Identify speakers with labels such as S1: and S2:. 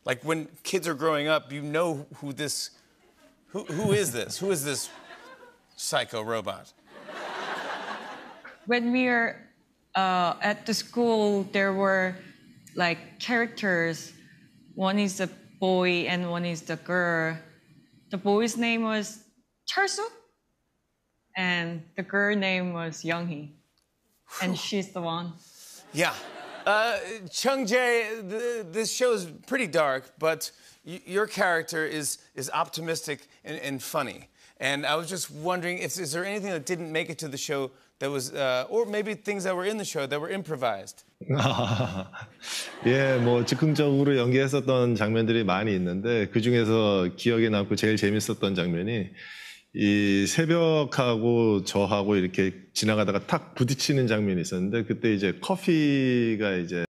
S1: Like when kids are growing up, you know who this, who is this? Who is this psycho robot?
S2: When we were at the school, there were like characters. One is the boy and one is the girl. The boy's name was Charsu, and the girl name was Younghee, and she's the one.
S1: Yeah. Chung Jae, this show is pretty dark, but your character is optimistic and funny. And I was just wondering, is there anything that didn't make it to the show that was, or maybe things that were in the show that were improvised?
S3: 예, 뭐 즉흥적으로 연기했었던 장면들이 많이 있는데 그 중에서 기억에 남고 제일 재밌었던 장면이 이 새벽하고 저하고 이렇게 지나가다가 탁 부딪히는 장면이 있었는데 그때 이제 커피가 이제